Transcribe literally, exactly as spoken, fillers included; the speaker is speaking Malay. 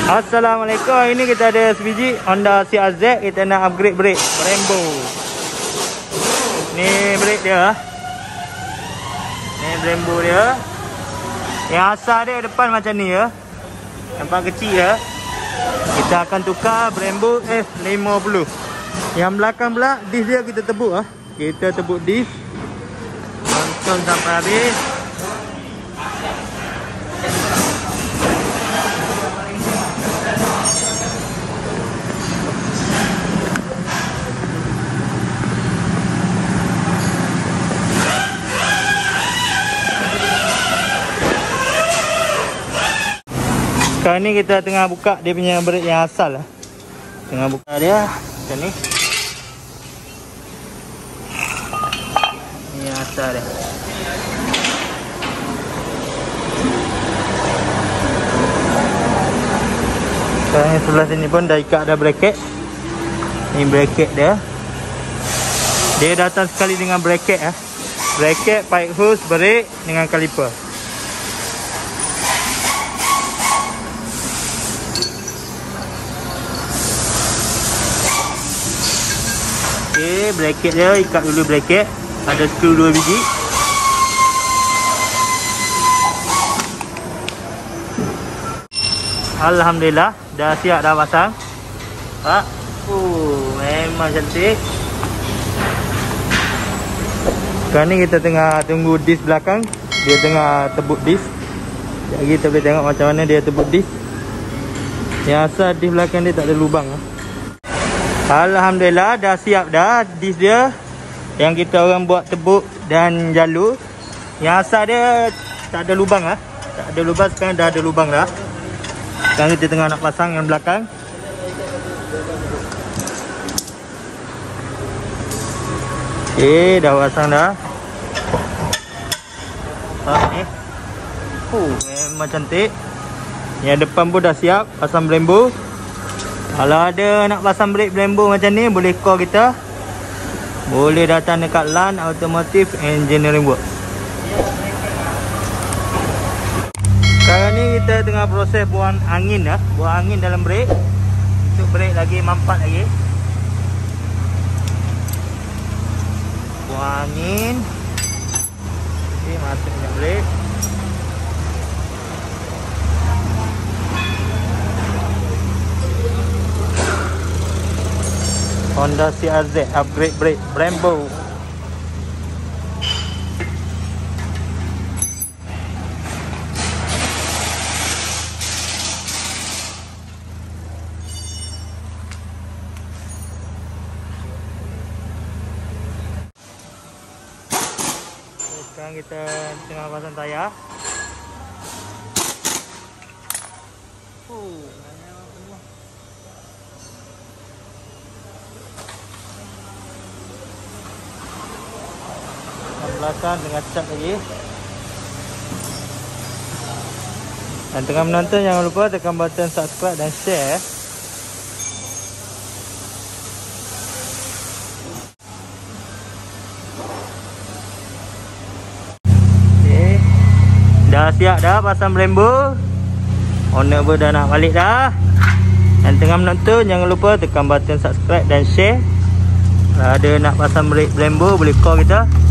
Assalamualaikum. Hari ni kita ada sebiji Honda C R Z. Kita nak upgrade brake Brembo. Ni brake dia. Ni Brembo dia. Yang asal dia depan macam ni ya. Nampak kecil ya. Kita akan tukar Brembo F lima puluh. Yang belakang pula disk dia kita tebuk ah. Kita tebuk disk. Tonton sampai habis. Sekarang ni kita tengah buka dia punya brake yang asal lah. Tengah buka dia macam ni. Ni yang asal dia. Sekarang ni sebelah sini pun dah ikat dah bracket. Ni bracket dia. Dia datang sekali dengan bracket lah. Bracket, pipe hose, brake dengan kaliper. Okay, bracket dia ikat dulu bracket. Ada skru dua biji. Alhamdulillah dah siap dah pasang. Ha? Oh, memang cantik. Sekarang ni kita tengah tunggu disk belakang. Dia tengah tebuk disk. Sekejap lagi kita boleh tengok macam mana dia tebuk disk. Yang asal disk belakang dia tak ada lubang lah. Alhamdulillah dah siap dah disk dia yang kita orang buat tebuk dan jalur. Yang asal dia tak ada lubang lah. Tak ada lubang, sekarang dah ada lubang dah. Sekarang kita tengah nak pasang yang belakang. Okay, dah pasang dah. Okay. Oh, memang cantik. Yang depan pun dah siap pasang Brembo. Kalau ada nak pasang brake Brembo macam ni, boleh call kita. Boleh datang dekat LAN Automotive Engineering Work. Sekarang ni kita tengah proses buang angin lah. Buang angin dalam brake. Untuk brake lagi mampat lagi. Buang angin. Okay, masuk minyak brake. Honda C R Z upgrade brake Brembo. Sekarang kita tengah pasang tayar. Oh. Belakang dengan cat lagi. Dan tengah menonton, jangan lupa tekan button subscribe dan share. Okay. Dah siap dah pasang Brembo. Owner pun dah nak balik dah. Dan tengah menonton, jangan lupa tekan button subscribe dan share. Kalau ada nak pasang brake Brembo, boleh call kita.